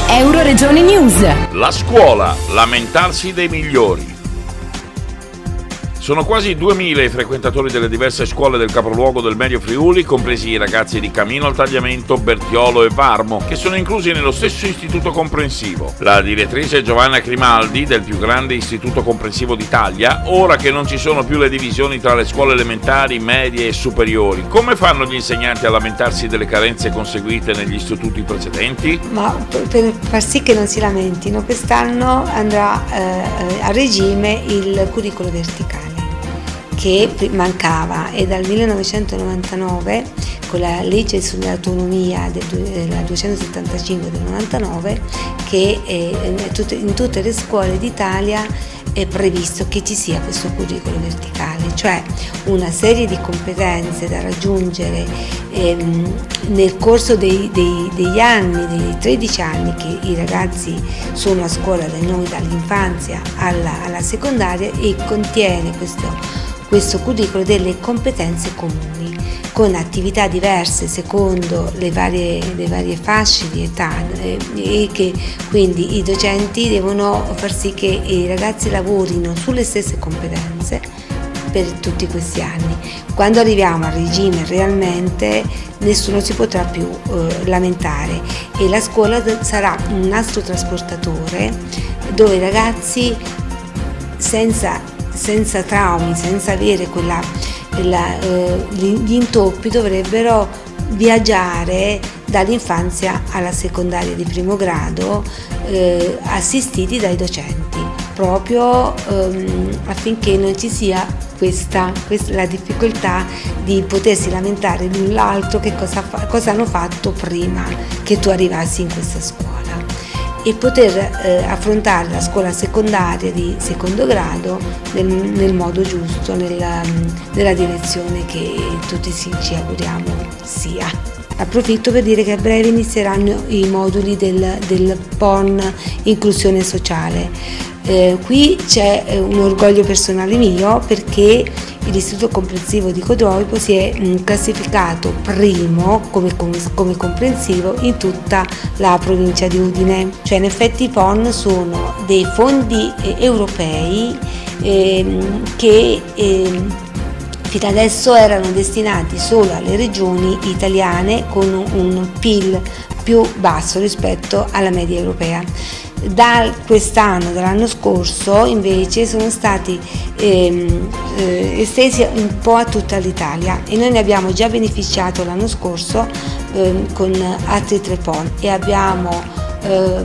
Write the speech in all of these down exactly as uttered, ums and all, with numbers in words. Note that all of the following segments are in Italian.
Euroregioni News. La scuola, lamentarsi dei migliori. Sono quasi duemila i frequentatori delle diverse scuole del capoluogo del Medio Friuli, compresi i ragazzi di Camino al Tagliamento, Bertiolo e Varmo, che sono inclusi nello stesso istituto comprensivo. La direttrice Giovanna Grimaldi, del più grande istituto comprensivo d'Italia, ora che non ci sono più le divisioni tra le scuole elementari, medie e superiori, come fanno gli insegnanti a lamentarsi delle carenze conseguite negli istituti precedenti? Ma per far sì che non si lamentino, quest'anno andrà eh, a regime il curriculum verticale, che mancava, e dal millenovecentonovantanove con la legge sull'autonomia della duecentosettantacinque del novantanove che in tutte le scuole d'Italia è previsto che ci sia questo curriculum verticale, cioè una serie di competenze da raggiungere ehm, nel corso dei, dei, degli anni, dei tredici anni che i ragazzi sono a scuola da noi, dall'infanzia alla, alla secondaria, e contiene questo questo curriculum delle competenze comuni, con attività diverse secondo le varie, le varie fasce di età, e che quindi i docenti devono far sì che i ragazzi lavorino sulle stesse competenze per tutti questi anni. Quando arriviamo al regime realmente nessuno si potrà più eh, lamentare, e la scuola sarà un nastro trasportatore dove i ragazzi senza senza traumi, senza avere quella, quella, eh, gli intoppi, dovrebbero viaggiare dall'infanzia alla secondaria di primo grado eh, assistiti dai docenti, proprio ehm, affinché non ci sia questa, questa la difficoltà di potersi lamentare l'un l'altro che cosa, fa, cosa hanno fatto prima che tu arrivassi in questa scuola, e poter eh, affrontare la scuola secondaria di secondo grado nel, nel modo giusto, nella, nella direzione che tutti ci auguriamo sia. Approfitto per dire che a breve inizieranno i moduli del, del P O N inclusione sociale. Eh, qui c'è eh, un orgoglio personale mio, perché l'Istituto Comprensivo di Codroipo si è mh, classificato primo come, come, come comprensivo in tutta la provincia di Udine. Cioè in effetti i P O N sono dei fondi eh, europei eh, che eh, fino adesso erano destinati solo alle regioni italiane con un P I L più basso rispetto alla media europea. Da quest'anno, dall'anno scorso, invece sono stati ehm, eh, estesi un po' a tutta l'Italia, e noi ne abbiamo già beneficiato l'anno scorso eh, con altri tre P O N, e abbiamo eh,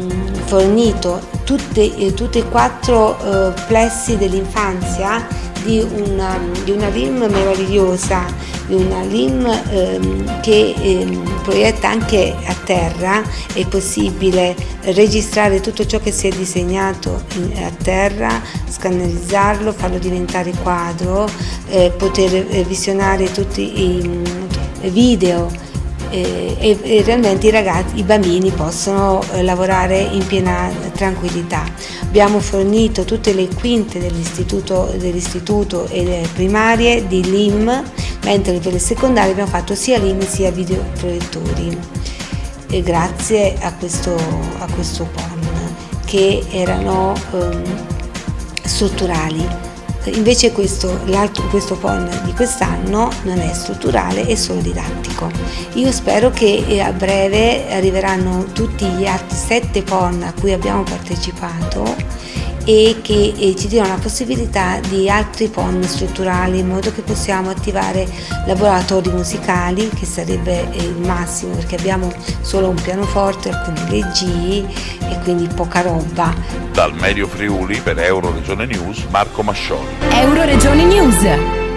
fornito tutte, eh, tutte e quattro eh, plessi dell'infanzia di una, di una L I M meravigliosa, di una L I M ehm, che ehm, proietta anche a terra. È possibile registrare tutto ciò che si è disegnato in, a terra, scannerizzarlo, farlo diventare quadro, eh, poter eh, visionare tutti i, i video. E, e realmente i ragazzi, i bambini possono eh, lavorare in piena tranquillità. Abbiamo fornito tutte le quinte dell'istituto, dell'istituto e le primarie di L I M, mentre per le secondarie abbiamo fatto sia L I M sia videoproiettori, e grazie a questo, a questo P O N che erano ehm, strutturali. Invece questo, questo P O N di quest'anno non è strutturale, è solo didattico. Io spero che a breve arriveranno tutti gli altri sette P O N a cui abbiamo partecipato, e che e ci diano la possibilità di altri P O N strutturali, in modo che possiamo attivare laboratori musicali, che sarebbe il massimo, perché abbiamo solo un pianoforte, alcune regie e quindi poca roba. Dal Medio Friuli per Euroregioni News, Marco Mascioli. Euroregioni News.